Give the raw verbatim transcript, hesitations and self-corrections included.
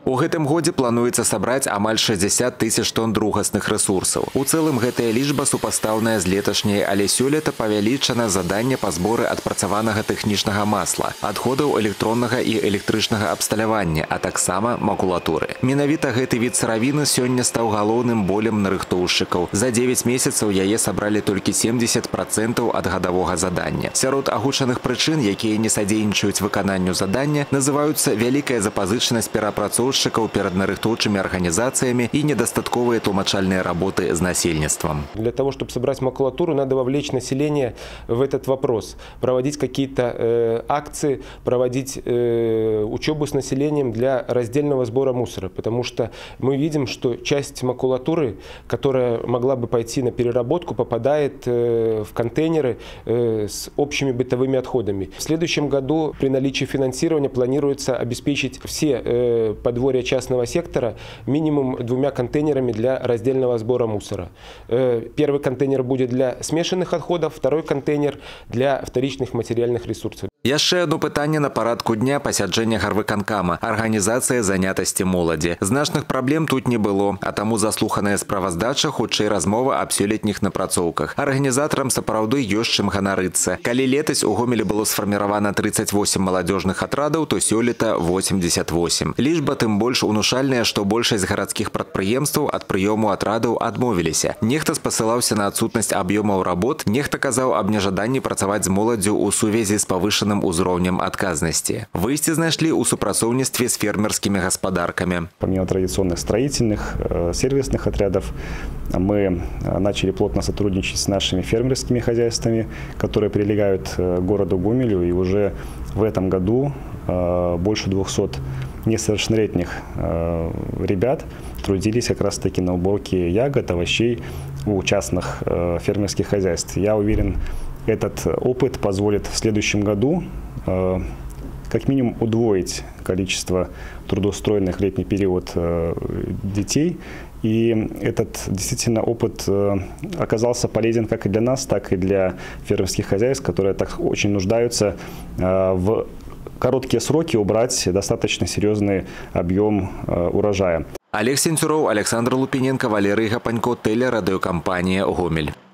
У гэтым годзе плануецца сабраць амаль шэсцьдзесят тысяч тонн другасных рэсурсаў. У цэлым гэтая лічба супастаўная з леташняй, але сёлета павялічана заданне па зборы адпрацаванага тэхнічнага масла, адходаў электроннага і электрычнага абсталявання, а таксама макулатуры. Менавіта гэты від сыравіны сёння стаў галоўным болем нарыхтоўшчыкаў. За дзевяць месяцаў яе сабралі толькі семьдесят процентаў ад гадавога задання. Сярод агучаных прычын, якія не садзейнічаюць выкананню задання, называюцца вялікая запазычанасць перапрацоўшчыкаў перед нарыхтоўчымі организациями и недостатковые тлумачальные работы с насельніцтвом. Для того, чтобы собрать макулатуру, надо вовлечь население в этот вопрос. Проводить какие-то э, акции, проводить э, учебу с населением для раздельного сбора мусора. Потому что мы видим, что часть макулатуры, которая могла бы пойти на переработку, попадает э, в контейнеры э, с общими бытовыми отходами. В следующем году при наличии финансирования планируется обеспечить все э, подводные частного сектора минимум двумя контейнерами для раздельного сбора мусора. Первый контейнер будет для смешанных отходов, второй контейнер для вторичных материальных ресурсов. Яшчэ одно пытанне на парадку дня пасяджэння гарвыканкама – арганізацыя занятасці моладзі. Значных праблем тут не было, а таму заслуханая справаздача хутчэй размова аб сёлетніх напрацоўках. Арганізатарам сапраўды ёсць чым ганарыцца. Калі летась у Гомелі было сфарміравана тридцать восемь маладзёжных атрадаў, то сёлета восемьдесят восемь. Лічба тым больш унушальная, што большасць гарадскіх прадпрыемстваў ад прыёму атрадаў адмовіліся. Нехта спасылаўся на адсутнасць аб'ёмаў работ, нехта казаў аб нежаданні працаваць з моладдзю ў сувязі з павышаным узроўнем адказнасці. Выйсце знайшлі ў супрацоўніцтве з фермерскімі гаспадаркамі. Помимо традиционных строительных, сервисных отрядов, мы начали плотно сотрудничать с нашими фермерскими хозяйствами, которые прилегают к городу Гомелю. И уже в этом году больше двухсот несовершеннолетних ребят трудились как раз таки на уборке ягод, овощей у частных фермерских хозяйств. Я уверен, этот опыт позволит в следующем году как минимум удвоить количество трудоустроенных в летний период детей. И этот действительно опыт оказался полезен как и для нас, так и для фермерских хозяйств, которые так очень нуждаются в короткие сроки убрать достаточно серьезный объем урожая. Олег Сенцюров, Александр Лупиненко, Валерий Гапанько, телерадиокомпания «Гомель».